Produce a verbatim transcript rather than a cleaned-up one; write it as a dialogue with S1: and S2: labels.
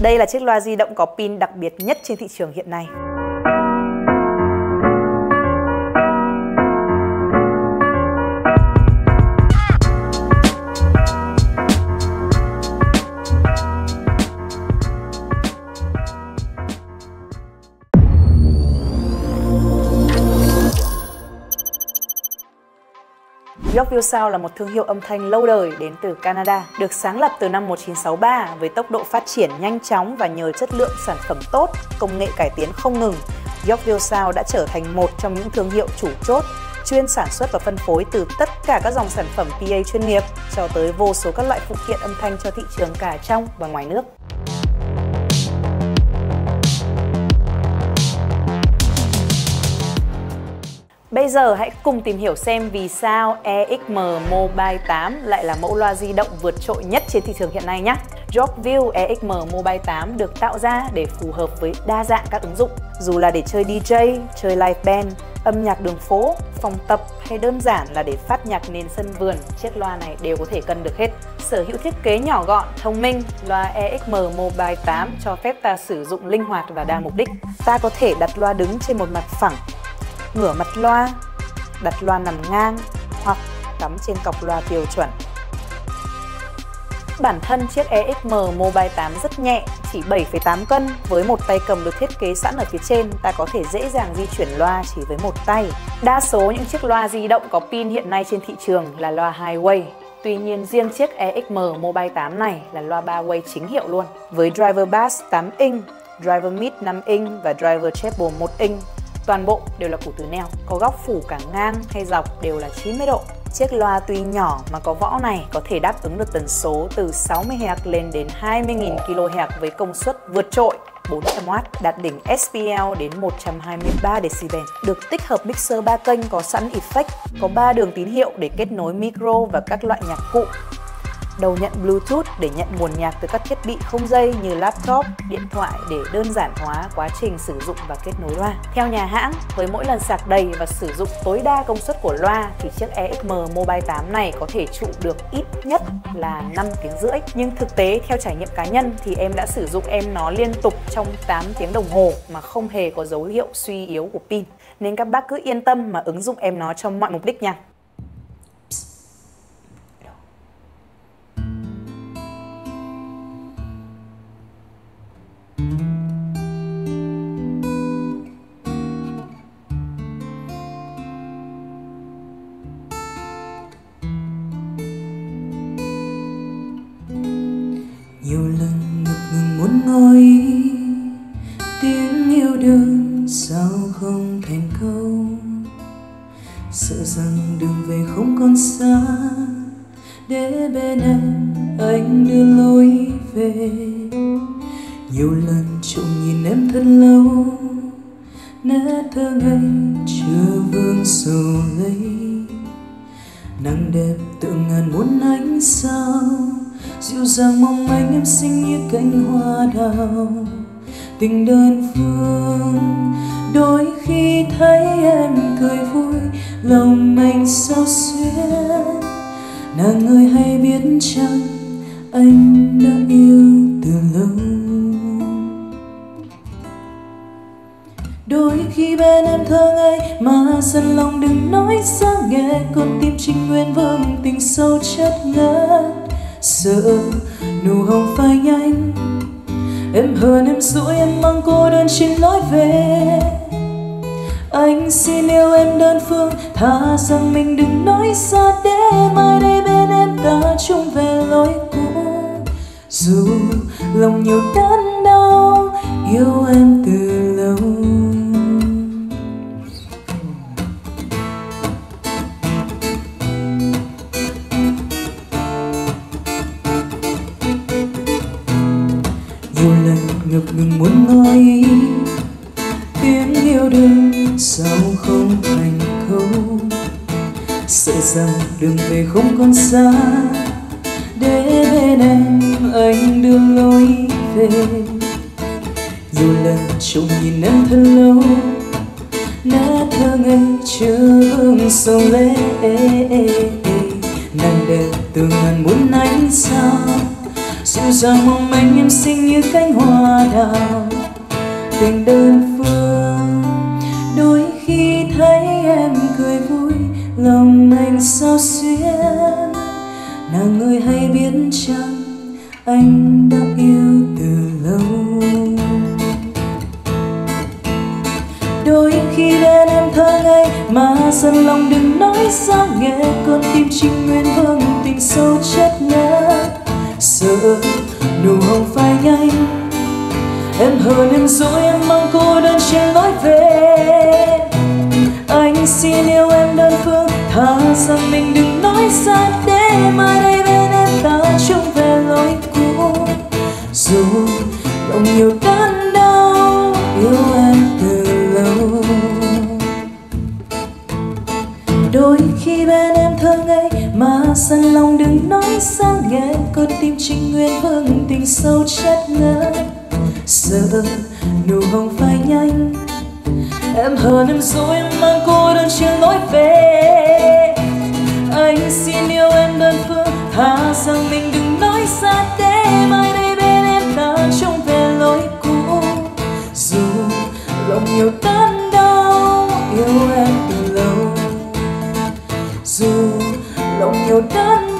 S1: Đây là chiếc loa di động có pin đặc biệt nhất trên thị trường hiện nay. Yorkville Sound là một thương hiệu âm thanh lâu đời đến từ Canada, được sáng lập từ năm một nghìn chín trăm sáu mươi ba với tốc độ phát triển nhanh chóng và nhờ chất lượng sản phẩm tốt, công nghệ cải tiến không ngừng. Yorkville Sound đã trở thành một trong những thương hiệu chủ chốt, chuyên sản xuất và phân phối từ tất cả các dòng sản phẩm pê a chuyên nghiệp cho tới vô số các loại phụ kiện âm thanh cho thị trường cả trong và ngoài nước. Bây giờ hãy cùng tìm hiểu xem vì sao e ích em Mobile tám lại là mẫu loa di động vượt trội nhất trên thị trường hiện nay nhé. Yorkville e ích em Mobile tám được tạo ra để phù hợp với đa dạng các ứng dụng. Dù là để chơi đi jay, chơi live band, âm nhạc đường phố, phòng tập hay đơn giản là để phát nhạc nền sân vườn, chiếc loa này đều có thể cân được hết. Sở hữu thiết kế nhỏ gọn, thông minh, loa e ích em Mobile tám cho phép ta sử dụng linh hoạt và đa mục đích. Ta có thể đặt loa đứng trên một mặt phẳng, ngửa mặt loa, đặt loa nằm ngang hoặc cắm trên cọc loa tiêu chuẩn. Bản thân chiếc e ích em Mobile tám rất nhẹ, chỉ bảy phẩy tám cân. Với một tay cầm được thiết kế sẵn ở phía trên, ta có thể dễ dàng di chuyển loa chỉ với một tay. Đa số những chiếc loa di động có pin hiện nay trên thị trường là loa hai way. Tuy nhiên, riêng chiếc e ích em Mobile tám này là loa ba way chính hiệu luôn. Với driver bass tám inch, driver mid năm inch và driver treble một inch. Toàn bộ đều là củ từ neo, có góc phủ cả ngang hay dọc đều là chín mươi độ. Chiếc loa tuy nhỏ mà có võ này có thể đáp ứng được tần số từ sáu mươi héc lên đến hai mươi nghìn ki lô héc với công suất vượt trội bốn trăm oát, đạt đỉnh ét pê lờ đến một trăm hai mươi ba decibel. Được tích hợp mixer ba kênh có sẵn effect, có ba đường tín hiệu để kết nối micro và các loại nhạc cụ. Đầu nhận Bluetooth để nhận nguồn nhạc từ các thiết bị không dây như laptop, điện thoại để đơn giản hóa quá trình sử dụng và kết nối loa. Theo nhà hãng, với mỗi lần sạc đầy và sử dụng tối đa công suất của loa thì chiếc e ích em Mobile tám này có thể trụ được ít nhất là năm tiếng rưỡi. Nhưng thực tế theo trải nghiệm cá nhân thì em đã sử dụng em nó liên tục trong tám tiếng đồng hồ mà không hề có dấu hiệu suy yếu của pin. Nên các bác cứ yên tâm mà ứng dụng em nó cho mọi mục đích nha.
S2: Nhiều lần ngập ngừng muốn ngồi tiếng yêu đương sao không thành câu, sợ rằng đường về không còn xa, để bên em anh đưa lối về. Nhiều lần trộm nhìn em thật lâu, nét thơ ngây chưa vương sầu lấy, nắng đẹp tượng ngàn muôn ánh sao, dịu dàng mong manh em xinh như cánh hoa đào. Tình đơn phương đôi khi thấy em cười vui, lòng anh sao xuyên. Nàng ơi hay biết chăng anh đã yêu từ lâu. Đôi khi bên em thơ ngây mà dần lòng đừng nói ra nghe, con tim trinh nguyên vương tình sâu chất ngất. Sợ nụ hồng phai nhanh, em hờn em dỗi em mang cô đơn trên lối về. Anh xin yêu em đơn phương, thà rằng mình đừng nói ra, để mai đây bên em ta chung về lối cũ. Dù lòng nhiều đớn đau, yêu em từ lâu. Nhiều lần ngập ngừng muốn nói tiếng yêu đương sao không thành câu, sợ rằng đường về không còn xa, để bên em anh đưa lối về. Nhiều lần trông nhìn em thật lâu, nét thơ ngây chưa vương sầu lệ. Nàng đẹp từ ngàn muôn ánh sao, dịu dàng mong manh em xinh như cánh hoa đào. Tình đơn phương đôi khi thấy em cười vui, lòng anh sao xuyên. Nàng ơi hay biết chăng anh đã yêu từ lâu. Đôi khi bên em thơ ngây mà dần lòng đừng nói ra nghe, con tim trinh nguyên vương tình sâu chất ngất. Sợ nụ hồng phai nhanh, em hờn em dối em mang cô đơn trên lối về. Anh xin yêu em đơn phương, thà rằng mình đừng nói ra để mai đây bên em ta chung về lối cũ. Dù lòng nhiều đớn đau yêu em từ lâu. Đôi khi bên em thơ ngây mà dần lòng đừng nói ra nghe, con tim trinh nguyên vương tình sâu chất ngất. Sợ nụ hồng phai nhanh, em hờn em dối em mang cô đơn trên lối về. Anh xin yêu em đơn phương, thà rằng mình đừng nói ra để mai đây bên em ta chung về lối cũ. Dù lòng nhiều đớn đau yêu em từ lâu, dù lòng nhiều đớn